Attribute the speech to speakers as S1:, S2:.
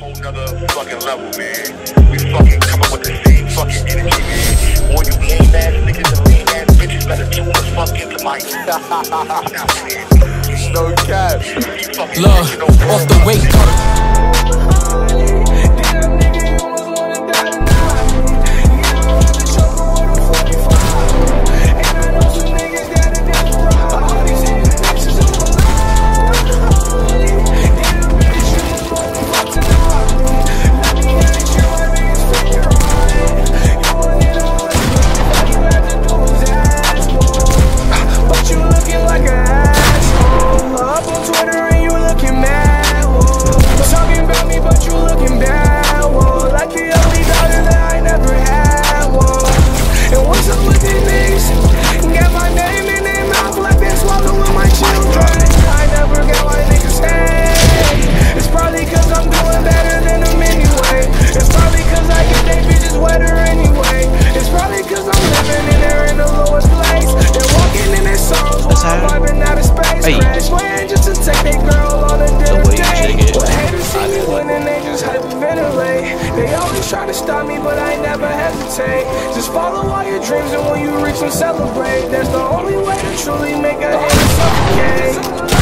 S1: whole nother fucking level, man. We fucking come up with the same fucking energy, man. All you lame ass niggas and lame ass bitches better tune the fuck into my no cap.
S2: Look, off the weight.
S3: They always try to stop me, but I never hesitate. Just follow all your dreams, and when you reach them, celebrate. That's the only way to truly make a hit.